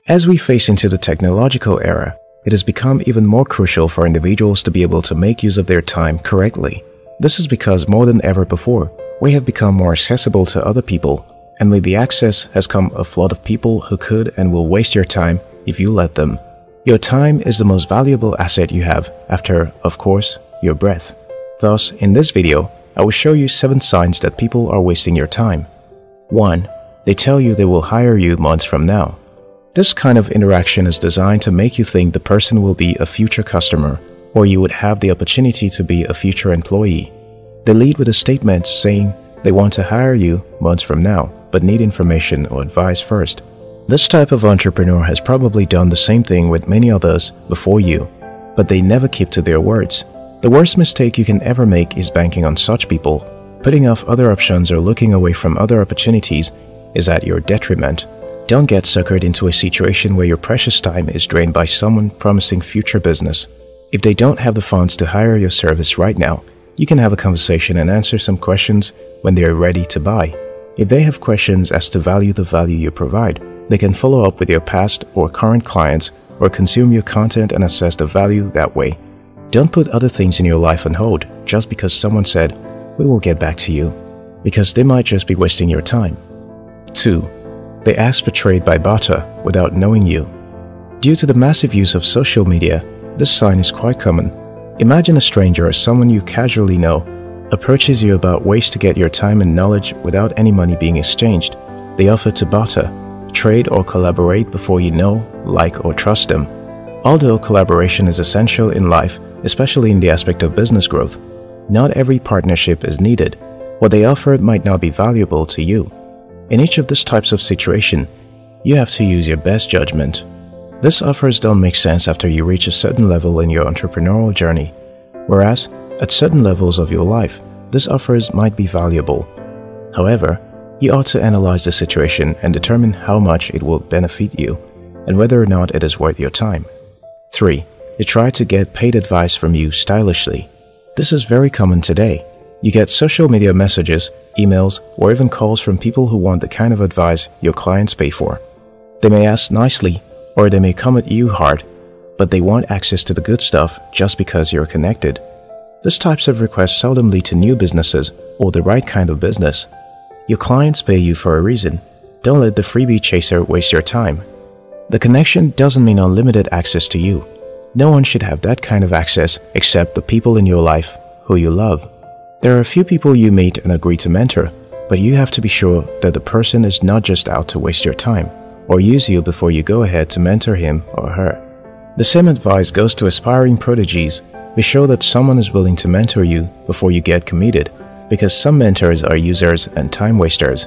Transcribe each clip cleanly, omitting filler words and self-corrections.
As we face into the technological era, it has become even more crucial for individuals to be able to make use of their time correctly. This is because more than ever before, we have become more accessible to other people, and with the access has come a flood of people who could and will waste your time if you let them. Your time is the most valuable asset you have after, of course, your breath. Thus, in this video, I will show you 7 signs that people are wasting your time. 1. They tell you they will hire you months from now. This kind of interaction is designed to make you think the person will be a future customer, or you would have the opportunity to be a future employee. They lead with a statement saying they want to hire you months from now, but need information or advice first. This type of entrepreneur has probably done the same thing with many others before you, but they never keep to their words. The worst mistake you can ever make is banking on such people. Putting off other options or looking away from other opportunities is at your detriment. Don't get suckered into a situation where your precious time is drained by someone promising future business. If they don't have the funds to hire your service right now, you can have a conversation and answer some questions when they are ready to buy. If they have questions as to the value you provide, they can follow up with your past or current clients or consume your content and assess the value that way. Don't put other things in your life on hold just because someone said, "We will get back to you," because they might just be wasting your time. 2. They ask for trade by barter without knowing you. Due to the massive use of social media, this sign is quite common. Imagine a stranger or someone you casually know approaches you about ways to get your time and knowledge without any money being exchanged. They offer to barter, trade or collaborate before you know, like or trust them. Although collaboration is essential in life, especially in the aspect of business growth, not every partnership is needed. What they offer might not be valuable to you. In each of these types of situation, you have to use your best judgment. These offers don't make sense after you reach a certain level in your entrepreneurial journey, whereas at certain levels of your life, these offers might be valuable. However, you ought to analyze the situation and determine how much it will benefit you and whether or not it is worth your time. 3. They try to get paid advice from you stylishly. This is very common today. You get social media messages, emails, or even calls from people who want the kind of advice your clients pay for. They may ask nicely, or they may come at you hard, but they want access to the good stuff just because you're connected. These types of requests seldom lead to new businesses or the right kind of business. Your clients pay you for a reason. Don't let the freebie chaser waste your time. The connection doesn't mean unlimited access to you. No one should have that kind of access except the people in your life who you love. There are a few people you meet and agree to mentor, but you have to be sure that the person is not just out to waste your time or use you before you go ahead to mentor him or her. The same advice goes to aspiring prodigies. Be sure that someone is willing to mentor you before you get committed, because some mentors are users and time wasters.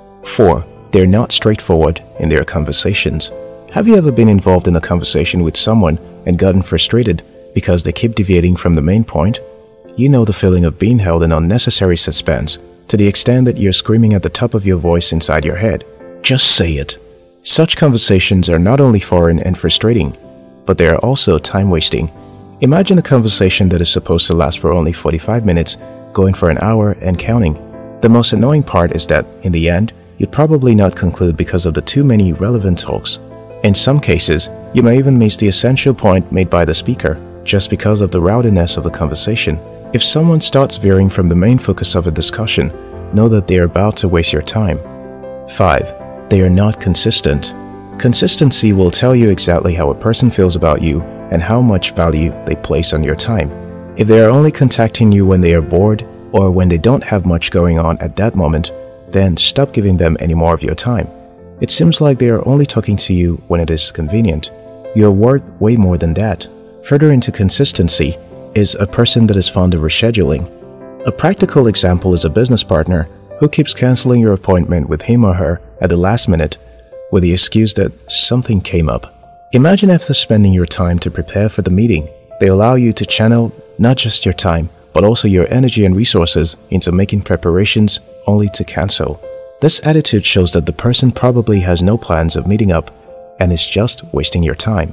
4. They're not straightforward in their conversations. Have you ever been involved in a conversation with someone and gotten frustrated because they keep deviating from the main point? You know the feeling of being held in unnecessary suspense to the extent that you're screaming at the top of your voice inside your head. Just say it. Such conversations are not only foreign and frustrating, but they are also time-wasting. Imagine a conversation that is supposed to last for only 45 minutes, going for an hour and counting. The most annoying part is that, in the end, you'd probably not conclude because of the too many relevant talks. In some cases, you may even miss the essential point made by the speaker, just because of the rowdiness of the conversation. If someone starts veering from the main focus of a discussion, know that they are about to waste your time. 5. They are not consistent. Consistency will tell you exactly how a person feels about you and how much value they place on your time. If they are only contacting you when they are bored or when they don't have much going on at that moment, then stop giving them any more of your time. It seems like they are only talking to you when it is convenient. You are worth way more than that. Further into consistency is a person that is fond of rescheduling. A practical example is a business partner who keeps canceling your appointment with him or her at the last minute with the excuse that something came up. Imagine after spending your time to prepare for the meeting, they allow you to channel not just your time, but also your energy and resources into making preparations only to cancel. This attitude shows that the person probably has no plans of meeting up and is just wasting your time.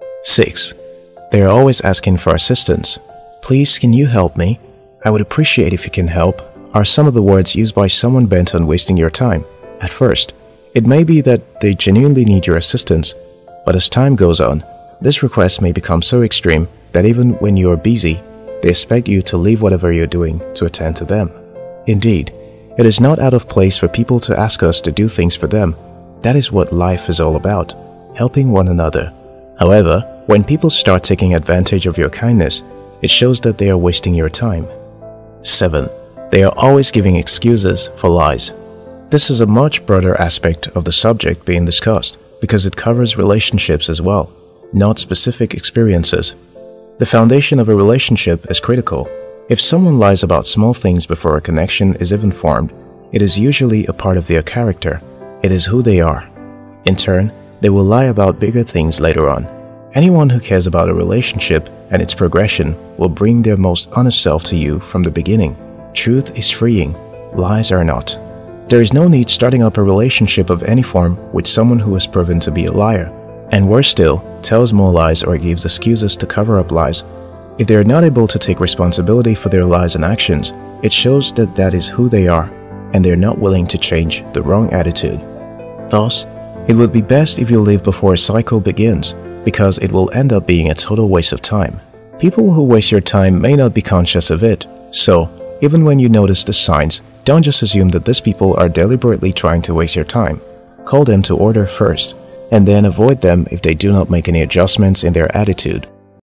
6. They are always asking for assistance. Please, can you help me? I would appreciate if you can help, are some of the words used by someone bent on wasting your time. At first, it may be that they genuinely need your assistance, But as time goes on, this request may become so extreme that even when you are busy, they expect you to leave whatever you're doing to attend to them. Indeed, it is not out of place for people to ask us to do things for them. That is what life is all about, helping one another. However, when people start taking advantage of your kindness, it shows that they are wasting your time. 7. They are always giving excuses for lies. This is a much broader aspect of the subject being discussed because it covers relationships as well, not specific experiences. The foundation of a relationship is critical. If someone lies about small things before a connection is even formed, it is usually a part of their character. It is who they are. In turn, they will lie about bigger things later on. Anyone who cares about a relationship and its progression will bring their most honest self to you from the beginning. Truth is freeing, lies are not. There is no need starting up a relationship of any form with someone who has proven to be a liar, and worse still, tells more lies or gives excuses to cover up lies. If they are not able to take responsibility for their lies and actions, it shows that that is who they are, and they are not willing to change the wrong attitude. Thus, it would be best if you leave before a cycle begins, because it will end up being a total waste of time. People who waste your time may not be conscious of it, so even when you notice the signs, don't just assume that these people are deliberately trying to waste your time. Call them to order first, and then avoid them if they do not make any adjustments in their attitude.